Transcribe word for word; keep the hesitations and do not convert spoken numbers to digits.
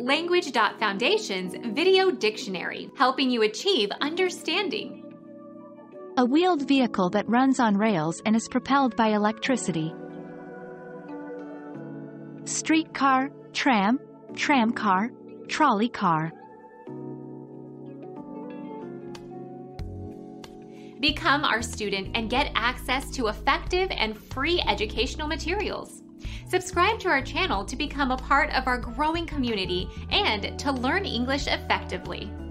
Language Foundation's Video Dictionary, helping you achieve understanding. A wheeled vehicle that runs on rails and is propelled by electricity. Streetcar, tram, tramcar, trolley car. Become our student and get access to effective and free educational materials. Subscribe to our channel to become a part of our growing community and to learn English effectively.